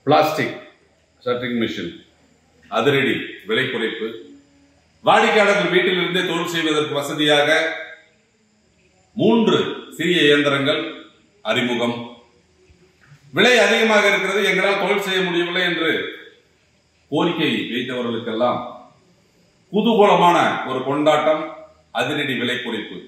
Plastic shuttering machine அதிரடி விலை குறைப்பு. வாடிக்கையாளர்கள் வீட்டிலிருந்தே தொழில் செய்வதற்கு வசதியாக 3 சிறிய இயந்திரங்கள் அறிமுகம். விலை அதிகமாக இருக்கிறது, எங்களால் தொழில் செய்ய முடியவில்லை என்று கோரிக்கை வைத்தவர்களுக்கெல்லாம் குதூகலமான ஒரு கொண்டாட்டம். அதிரடி விலை குறைப்பு.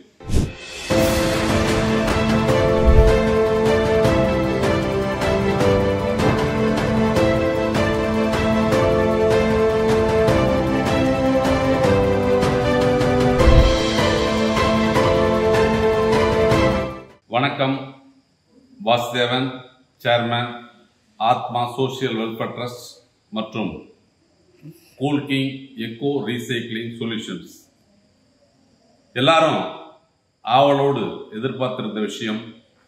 வணக்கம். Vasudevan, chairman, Atma social welfare trust மற்றும் cool king eco recycling solutions. எல்லாரும் ஆவலோடு எதிர்பார்த்திருந்த விஷயம்,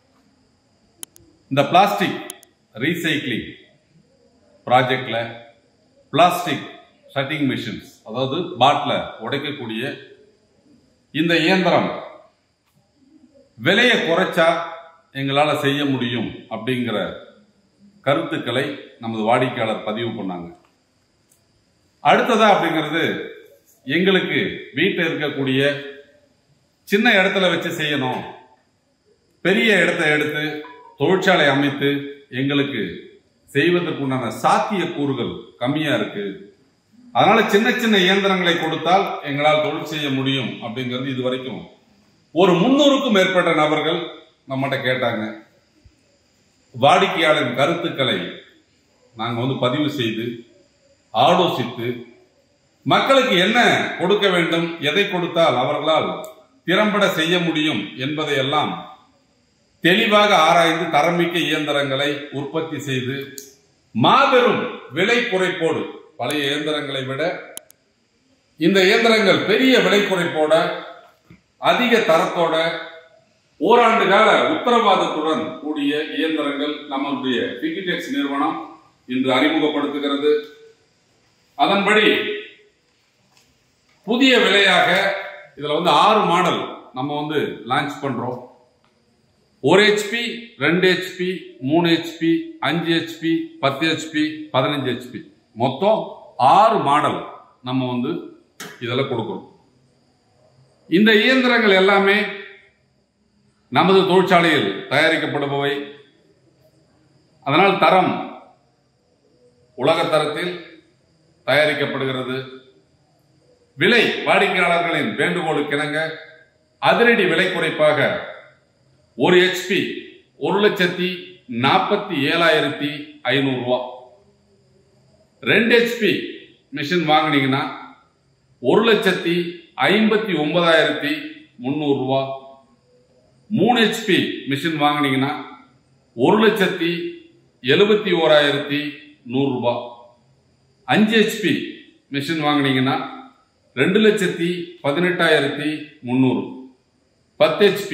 இந்த பிளாஸ்டிக் ரீசைக்ளிங் ப்ராஜெக்ட்ல பிளாஸ்டிக் ஷட்டரிங் மிஷின்ஸ், அதாவது பாட்டில உடைக்கக்கூடிய இந்த இயந்திரம் விலையை குறைச்சா எங்களால் செய்ய முடியும் அப்படிங்கிற கருத்துக்களை நமது வாடிக்கையாளர் பதிவு பண்ணாங்க. அடுத்ததா அப்படிங்கிறது, எங்களுக்கு வீட்டில் இருக்கக்கூடிய சின்ன இடத்துல வச்சு செய்யணும், பெரிய இடத்தை எடுத்து தொழிற்சாலை அமைத்து எங்களுக்கு செய்வதற்குண்டான சாத்திய கூறுகள் கம்மியா இருக்கு, அதனால சின்ன சின்ன இயந்திரங்களை கொடுத்தால் எங்களால் தொழில் செய்ய முடியும் அப்படிங்கிறது இதுவரைக்கும் ஒரு 300க்கும் மேற்பட்ட நபர்கள் நம்மகிட்ட கேட்டாங்க. வாடிக்கையாளரின் கருத்துக்களை நாங்கள் பதிவு செய்து ஆலோசித்து மக்களுக்கு என்ன கொடுக்க வேண்டும், எதை கொடுத்தால் அவர்களால் திறம்பட செய்ய முடியும் என்பதையெல்லாம் தெளிவாக ஆராய்ந்து தரமிக்க இயந்திரங்களை உற்பத்தி செய்து மாபெரும் விலை குறைப்போடு, பழைய இயந்திரங்களை விட இந்த இயந்திரங்கள் பெரிய விலை குறைப்போட, அதிக தரத்தோட, ஓராண்டு கால உத்தரவாதத்துடன் கூடிய இயந்திரங்கள் நம்முடைய பிகிடெக்ஸ் நிறுவனம் இன்று அறிமுகப்படுத்துகிறது. அதன்படி புதிய விலையாக இதுல 6 மாடல் நம்ம லான்ச் பண்றோம். 1 HP, 2 HP, 3 HP, 5 HP, 10 HP, 15 HP, மொத்தம் 6 மாடல் நம்ம இதெல்லாம் கொடுக்கிறோம். இந்த இயந்திரங்கள் எல்லாமே நமது தொழிற்சாலையில் தயாரிக்கப்படுபவை. அதனால் தரம் உலக தரத்தில் தயாரிக்கப்படுகிறது. விலை வாடிக்கையாளர்களின் வேண்டுகோளுக்கிணங்க அதிரடி விலை குறைப்பாக 1 HP 1,47,500 ரூபா. 2 HP மிஷின் வாங்கினீங்கன்னா 1,59,300 ரூபா. 3 HP மிஷின் வாங்கினீங்கன்னா 1,71,100 ரூபா. 5 HP மிஷின் வாங்கினீங்கன்னா 2,18,300. 10 HP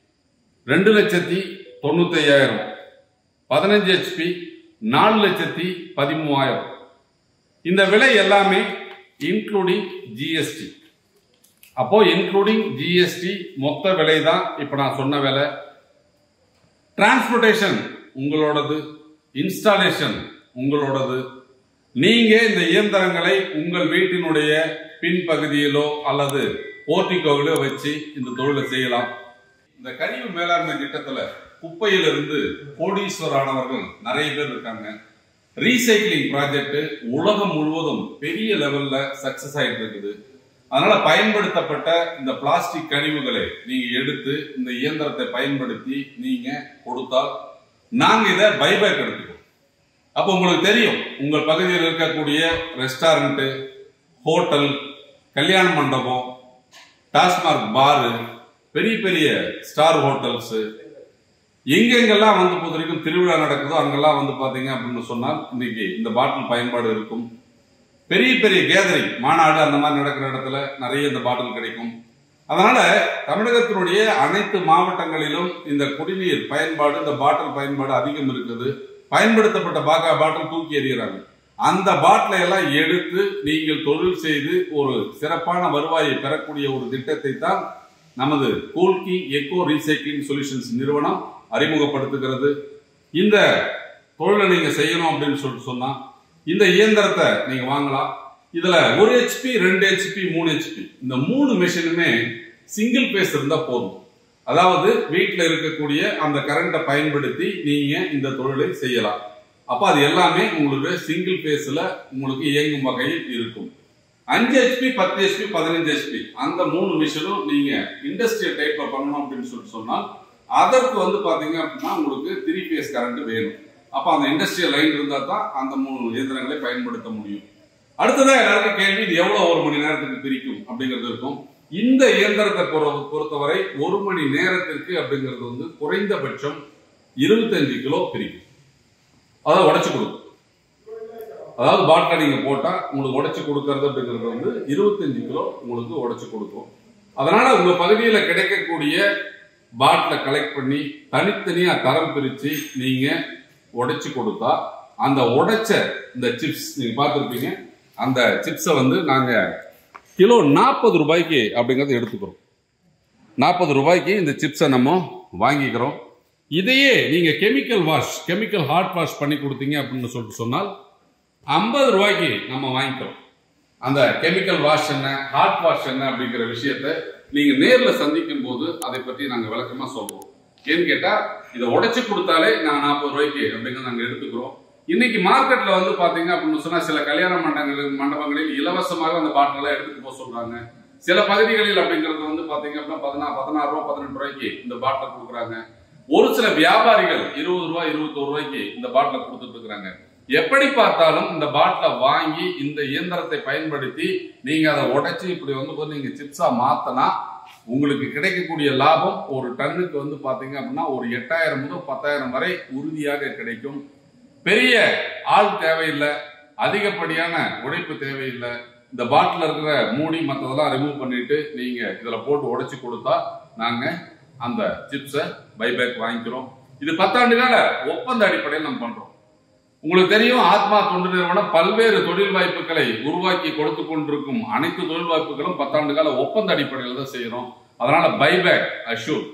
2,95,000. 15 HP 4,13,000. இந்த விலை எல்லாமே இன்க்ளூடிங் ஜிஎஸ்டி. அப்போ இன்க்ளூடிங் ஜிஎஸ்டி மொத்த விலை தான் இப்ப நான் சொன்ன விலை. டிரான்ஸ்போர்டேஷன் உங்களோடது, இன்ஸ்டாலேஷன் உங்களோடது. நீங்க இந்த இயந்திரங்களை உங்கள் வீட்டினுடைய பின்பகுதியிலோ அல்லது போர்டிகோவிலோ வச்சு இந்த தொழிலை செய்யலாம். இந்த கழிவு மேலாண்மை திட்டத்துல குப்பையிலிருந்து கோடீஸ்வரானவர்கள் நிறைய பேர் இருக்காங்க. ரீசைக்ளிங் ப்ராஜெக்ட் உலகம் முழுவதும் பெரிய லெவல்ல சக்சஸ் ஆயிட்டு இருக்குது. அதனால பயன்படுத்தப்பட்ட இந்த பிளாஸ்டிக் கழிவுகளை நீங்க எடுத்து இந்த இயந்திரத்தை பயன்படுத்தி நீங்க கொடுத்தால் நாங்க இதை பைபேக் எடுத்துக்கோம். அப்போ உங்களுக்கு தெரியும், உங்கள் பகுதியில் இருக்கக்கூடிய ரெஸ்டாரண்ட், ஹோட்டல், கல்யாண மண்டபம், டாஸ்மாக் பாரு, பெரிய பெரிய ஸ்டார் ஹோட்டல்ஸ், எங்கெங்கெல்லாம் பொறுத்த வரைக்கும் திருவிழா நடக்குதோ அங்கெல்லாம் பாத்தீங்க அப்படின்னு சொன்னால் இன்னைக்கு இந்த பாட்டில் பயன்பாடு இருக்கும். பெரிய பெரிய கேதரிங், மாநாடு, அந்த மாதிரி நடக்கிற இடத்துல நிறைய இந்த பாட்டில் கிடைக்கும். அதனால தமிழகத்தினுடைய அனைத்து மாவட்டங்களிலும் இந்த குடிநீர் பயன்பாடு, இந்த பாட்டில் பயன்பாடு அதிகம் இருக்குது. பயன்படுத்தப்பட்ட பாட்டில் தூக்கி எறிகிறாங்க. அந்த பாட்டிலை எல்லாம் எடுத்து நீங்கள் தொழில் செய்து ஒரு சிறப்பான வருவாயை பெறக்கூடிய ஒரு திட்டத்தை தான் நமது cool king eco recycling solutions நிறுவனம் அறிமுகப்படுத்துகிறது. இந்த தொழிலை நீங்க செய்யணும் அப்படின்னு சொன்னா இந்த இயந்திரத்தை நீங்க வாங்கலாம். இதுல 1 HP 2 HP 3 HP இந்த 3 மெஷினுமே சிங்கிள் பேஸ் இருந்தா போதும். அதாவது வீட்டில் இருக்கக்கூடிய அந்த கரண்ட்டை பயன்படுத்தி நீங்க இந்த தொழிலை செய்யலாம். அப்ப அது எல்லாமே உங்களுக்கு சிங்கிள் பேஸ்ல உங்களுக்கு இயங்கும் வகையில் இருக்கும். 5 HP 10 HP 15 HP அந்த 3 மிஷினும் நீங்க இண்டஸ்ட்ரியல் டைப்ல பண்ணணும் அப்படின்னு சொன்னால் அதற்கு வந்து பாத்தீங்க அப்படின்னா உங்களுக்கு 3 பேஸ் கரண்ட் வேணும். அப்ப அந்த இண்டஸ்ட்ரியல் லைன் இருந்தா தான் அந்த 3 இயந்திரங்களை பயன்படுத்த முடியும். அடுத்ததான் எல்லாருக்கும் கேள்வி, இது எவ்வளவு 1 மணி நேரத்துக்கு பிரிக்கும் அப்படிங்கிறது இருக்கும். இந்த இயந்திரத்தை பொறுத்தவரை 1 மணி நேரத்திற்கு அப்படிங்கிறது வந்து குறைந்தபட்சம் 25 கிலோ பிரிக்கும். அதாவது உடைச்சு கொடுக்கும். அதாவது பாட்டில் நீங்க போட்டா உங்களுக்கு உடைச்சு கொடுக்கறது அப்படிங்கிறது வந்து 25 கிலோ உங்களுக்கு உடைச்சு கொடுக்கும். அதனால உங்க பகுதியில கிடைக்கக்கூடிய பாட்டில கலெக்ட் பண்ணி தனித்தனியா தரம் பிரிச்சு நீங்க உடைச்சு கொடுத்தா அந்த உடைச்ச இந்த சிப்ஸ் நீங்க பார்த்துருப்பீங்க, அந்த சிப்ஸை வந்து நாங்க கிலோ 40 ரூபாய்க்கு அப்படிங்கறத எடுத்துக்கிறோம். 40 ரூபாய்க்கு இந்த சிப்ஸை நம்ம வாங்கிக்கிறோம். இதையே நீங்க கெமிக்கல் ஹாட் வாஷ் பண்ணி கொடுத்தீங்க அப்படின்னு சொன்னால் 50 ரூபாய்க்கு நம்ம வாங்கிக்கிறோம். அந்த கெமிக்கல் வாஷ் என்ன, ஹாட் வாஷ் என்ன அப்படிங்கிற விஷயத்த நீங்க நேர்ல சந்திக்கும் போது அதை பற்றி நாங்க விளக்கமா சொல்றோம். ஏன்னு கேட்டா இதை உடைச்சு கொடுத்தாலே நாங்க 40 ரூபாய்க்கு அப்படிங்கிறத நாங்க எடுத்துக்கிறோம். இன்னைக்கு மார்க்கெட்ல வந்து பாத்தீங்க அப்படின்னு சொன்னா சில கல்யாண மண்டபங்களில் இலவசமாக அந்த பாட்டில எடுத்துட்டு போக சொல்றாங்க. சில பகுதிகளில் அப்படிங்கிறது வந்து பாத்தீங்க அப்படின்னா 16 ரூபாய் 18 ரூபாய்க்கு இந்த பாட்டில கொடுக்குறாங்க. ஒரு சில வியாபாரிகள் 20 ரூபாய் 21 ரூபாய்க்கு இந்த பாட்டில கொடுத்துட்டு இருக்கிறாங்க. எப்படி பார்த்தாலும் இந்த பாட்டில வாங்கி இந்த இயந்திரத்தை பயன்படுத்தி நீங்க அதை உடைச்சு இப்படி வந்து நீங்க சிப்ஸா மாத்தனா உங்களுக்கு கிடைக்கக்கூடிய லாபம் ஒரு டன்னுக்கு வந்து பாத்தீங்க அப்படின்னா ஒரு 8000 முதல் 10,000 வரை உறுதியாக கிடைக்கும். பெரிய ஆள் தேவையில்லை, அதிகப்படியான உழைப்பு தேவையில்லை. இந்த பாட்டில் இருக்கிற மூடி மற்றதெல்லாம் ரிமூவ் பண்ணிட்டு நீங்க இதுல போட்டு உடைச்சு கொடுத்தா நாங்க அந்த சிப்ஸை பைபேக் வாங்கிக்கிறோம். இது 10 ஆண்டு கால ஒப்பந்த அடிப்படையில் நம்ம பண்றோம். உங்களுக்கு தெரியும், ஆத்மா தொண்டு நிறுவனம் பல்வேறு தொழில் வாய்ப்புகளை உருவாக்கி கொடுத்து கொண்டிருக்கும். அனைத்து தொழில் வாய்ப்புகளும் 10 ஆண்டு கால ஒப்பந்த அடிப்படையில் தான் செய்யறோம். அதனால பைபேக் அஷ்யூர்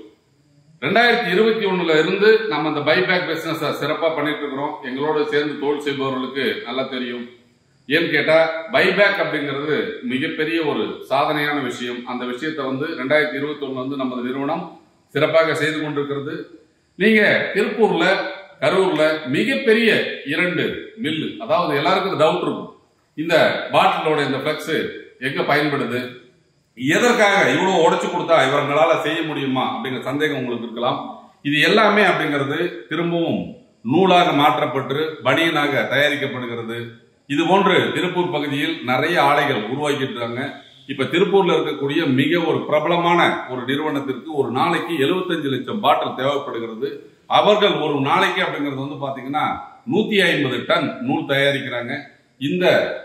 2021 இருந்து நம்ம இந்த பைபேக் பிசினஸ் சிறப்பா பண்ணிட்டு இருக்கிறோம். எங்களோட சேர்ந்து தொழில் செய்பவர்களுக்கு நல்லா தெரியும். ஏன்னு கேட்டா பைபேக் அப்படிங்கிறது மிகப்பெரிய ஒரு சாதனையான விஷயம். அந்த விஷயத்தை வந்து 2021 வந்து நமது நிறுவனம் சிறப்பாக செய்து கொண்டிருக்கிறது. நீங்க திருப்பூர்ல கரூர்ல மிகப்பெரிய 2 மில்லு, அதாவது எல்லாருக்கும் டவுட் இருக்கும், இந்த பாட்டிலோட இந்த பிளக்ஸ் எங்க பயன்படுது, எதற்காக இவ்வளவு உடைச்சு கொடுத்தா இவர்களால செய்ய முடியுமா அப்படிங்கிற சந்தேகம் உங்களுக்கு இருக்கலாம். இது எல்லாமே அப்படிங்கிறது திரும்பவும் நூலாக மாற்றப்பட்டு பனியனாக தயாரிக்கப்படுகிறது. இது போன்று திருப்பூர் பகுதியில் நிறைய ஆலைகள் உருவாக்கிட்டு இருக்காங்க. இப்ப திருப்பூர்ல இருக்கக்கூடிய மிக ஒரு பிரபலமான ஒரு நிறுவனத்திற்கு ஒரு நாளைக்கு 75 லட்சம் பாட்டில் தேவைப்படுகிறது. அவர்கள் ஒரு நாளைக்கு அப்படிங்கிறது வந்து பாத்தீங்கன்னா 150 டன் நூல் தயாரிக்கிறாங்க. இந்த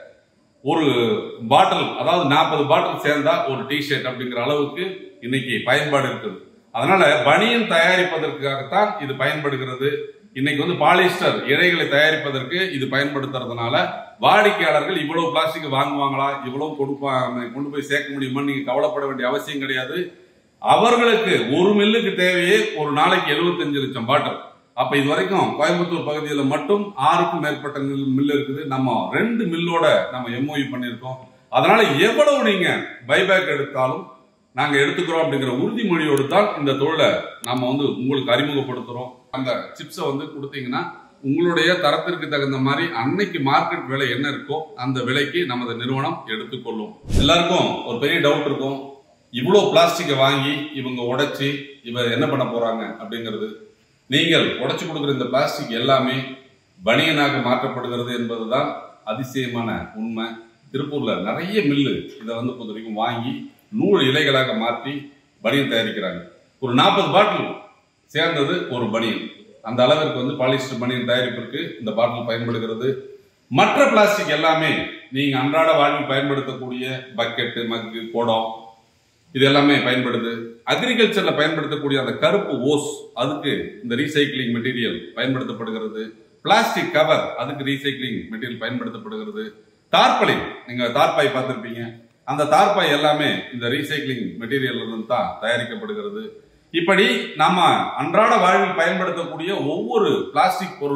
ஒரு பாட்டில், அதாவது 40 பாட்டில் சேர்ந்தா ஒரு டிஷர்ட் அப்படிங்கிற அளவுக்கு இன்னைக்கு பயன்பாடு இருக்குது. அதனால பனியன் தயாரிப்பதற்காகத்தான் இது பயன்படுகிறது. இன்னைக்கு வந்து பாலிஸ்டர் இழைகளை தயாரிப்பதற்கு இது பயன்படுத்துறதுனால வாடிக்கையாளர்கள் இவ்வளவு பிளாஸ்டிக் வாங்குவாங்களா, இவ்வளவு கொண்டு போய் சேர்க்க முடியுமா நீங்க கவலைப்பட வேண்டிய அவசியம் கிடையாது. அவர்களுக்கு ஒரு மில்லுக்கு தேவையே ஒரு நாளைக்கு 75 லட்சம் பாட்டில். அப்ப இது வரைக்கும் கோயம்புத்தூர் பகுதியில் மட்டும் 6க்கும் மேற்பட்ட மில் இருக்குது. நம்ம 2 மில்லோட நம்ம MOU பண்ணியிருக்கோம். அதனால எவ்வளவு நீங்க பைபேக் எடுத்தாலும் நாங்க எடுத்துக்கிறோம் அப்படிங்கிற உறுதிமொழியோடு தான் இந்த தொழிலை நம்ம வந்து உங்களுக்கு அறிமுகப்படுத்துறோம். அந்த சிப்ஸை வந்து கொடுத்தீங்கன்னா உங்களுடைய தரத்திற்கு தகுந்த மாதிரி அன்னைக்கு மார்க்கெட் விலை என்ன இருக்கோ அந்த விலைக்கு நமது நிறுவனம் எடுத்துக்கொள்ளும். எல்லாருக்கும் ஒரு பெரிய டவுட் இருக்கும், இவ்வளவு பிளாஸ்டிக்கை வாங்கி இவங்க உடைச்சி இவ என்ன பண்ண போறாங்க அப்படிங்கிறது. நீங்கள் உடைச்சு கொடுக்குற இந்த பிளாஸ்டிக் எல்லாமே பனியனாக மாற்றப்படுகிறது என்பதுதான் அதிசயமான உண்மை. திருப்பூர்ல நிறைய மில்லு இதை வந்து பொறுத்த வரைக்கும் வாங்கி நூல் இலைகளாக மாற்றி பனியன் தயாரிக்கிறாங்க. ஒரு 40 பாட்டில் சேர்ந்தது ஒரு பனியன். அந்த அளவிற்கு வந்து பாலிஸ்டர் பனியன் தயாரிப்பிற்கு இந்த பாட்டில் பயன்படுகிறது. மற்ற பிளாஸ்டிக் எல்லாமே நீங்க அன்றாட வாழ்வில் பயன்படுத்தக்கூடிய பக்கெட்டு, மக்கு, குடம் இது எல்லாமே பயன்படுது. அக்ரிகல்ச்சர்ல பயன்படுத்தக்கூடிய அந்த கருப்பு ஓஸ், அதுக்கு இந்த ரீசைக்கிளிங் மெட்டீரியல் பயன்படுத்தப்படுகிறது. பிளாஸ்டிக் கவர், அதுக்கு ரீசைக்கிளிங் மெட்டீரியல் பயன்படுத்தப்படுகிறது. தார்பாய், நீங்க தார்பாய் பார்த்திருப்பீங்க, அந்த தார்பாய் எல்லாமே இந்த ரீசைக்கிளிங் மெட்டீரியல் இருந்து தான் தயாரிக்கப்படுகிறது. இப்படி நம்ம அன்றாட வாழ்வில் பயன்படுத்தக்கூடிய ஒவ்வொரு பிளாஸ்டிக் பொருளும்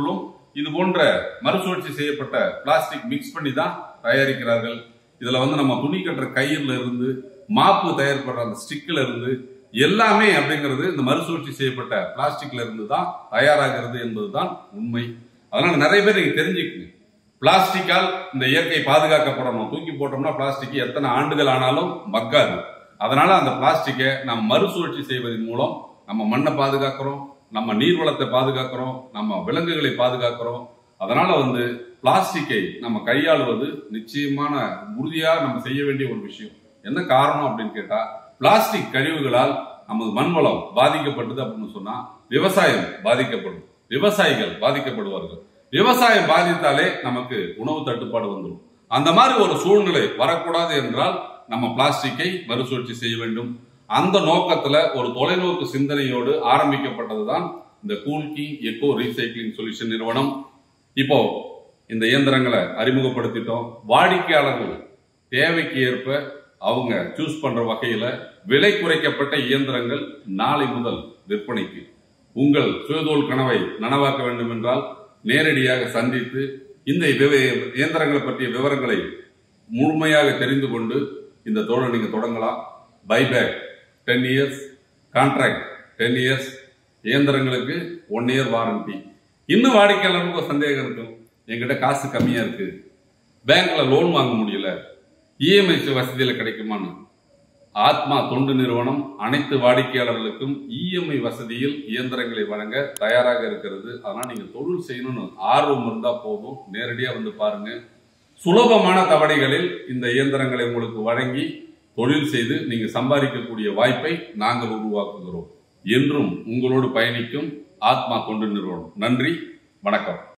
இது போன்ற மறுசுழற்சி செய்யப்பட்ட பிளாஸ்டிக் மிக்ஸ் பண்ணி தான் தயாரிக்கிறார்கள். இதுல நம்ம துணி கட்டுற கயிறுல இருந்து மாப்பு தயாரிப்படுற அந்த ஸ்டிக்ல இருந்து எல்லாமே அப்படிங்கிறது இந்த மறுசுழற்சி செய்யப்பட்ட பிளாஸ்டிக்ல இருந்து தான் தயாராகிறது என்பதுதான் உண்மை. அதனால நிறைய பேர் நீங்க தெரிஞ்சுக்கங்க, பிளாஸ்டிக்கால் இந்த இயற்கை பாதுகாக்கப்படணும். தூக்கி போட்டோம்னா பிளாஸ்டிக் எத்தனை ஆண்டுகள் ஆனாலும் மக்காது. அதனால அந்த பிளாஸ்டிக்கை நாம் மறுசுழற்சி செய்வதன் மூலம் நம்ம மண்ணை பாதுகாக்கிறோம், நம்ம நீர்வளத்தை பாதுகாக்கிறோம், நம்ம விலங்குகளை பாதுகாக்கிறோம். அதனால பிளாஸ்டிக்கை நம்ம கையாளுவது நிச்சயமான உறுதியா நம்ம செய்ய வேண்டிய ஒரு விஷயம். என்ன காரணம் அப்படின்னு கேட்டா, பிளாஸ்டிக் கழிவுகளால் நமது மண்வளம் பாதிக்கப்பட்டது அப்படின்னு சொன்னா விவசாயம் பாதிக்கப்படும், விவசாயிகள் பாதிக்கப்படுவார்கள். விவசாயம் பாதித்தாலே நமக்கு உணவு தட்டுப்பாடு வந்துடும். அந்த மாதிரி ஒரு சூழ்நிலை வரக்கூடாது என்றால் நம்ம பிளாஸ்டிக்கை மறுசுழற்சி செய்ய வேண்டும். அந்த நோக்கத்துல ஒரு தொலைநோக்கு சிந்தனையோடு ஆரம்பிக்கப்பட்டதுதான் இந்த கூல்கி எக்கோ ரீசைக்ளிங் சொல்யூஷன் நிறுவனம். இப்போ இந்த இயந்திரங்களை அறிமுகப்படுத்திட்டோம். வாடிக்கையாளர்கள் தேவைக்கு ஏற்ப அவங்க சூஸ் பண்ற வகையில விலை குறைக்கப்பட்ட இயந்திரங்கள் நாளை முதல் விற்பனைக்கு. உங்கள் சுயதொழில் கனவை நனவாக்க வேண்டும் என்றால் நேரடியாக சந்தித்து இந்த இயந்திரங்களை பற்றிய விவரங்களை முழுமையாக தெரிந்து கொண்டு இந்த தொழிலை நீங்க தொடங்கலாம். பைபேக் 10 years, கான்ட்ராக்ட் 10 years, இயந்திரங்களுக்கு 1 year வாரண்டி. இன்னும் வாடிக்கையாளருக்கு சந்தேகம் இருக்கும், என்கிட்ட காசு கம்மியா இருக்கு, பேங்க்ல லோன் வாங்க முடியல, இஎம்ஐ வசதியில கிடைக்குமான்னு. ஆத்மா தொண்டு நிறுவனம் அனைத்து வாடிக்கையாளர்களுக்கும் இஎம்ஐ வசதியில் இயந்திரங்களை வழங்க தயாராக இருக்கிறது. அதனால நீங்க தொழில் செய்யணும்னு ஆர்வம் இருந்தா போதும், நேரடியா பாருங்க. சுலபமான தவணைகளில் இந்த இயந்திரங்களை உங்களுக்கு வழங்கி தொழில் செய்து நீங்க சம்பாதிக்கக்கூடிய வாய்ப்பை நாங்கள் உருவாக்குகிறோம். என்றும் உங்களோடு பயணிக்கும் ஆத்மா தொண்டு நிறுவனம். நன்றி, வணக்கம்.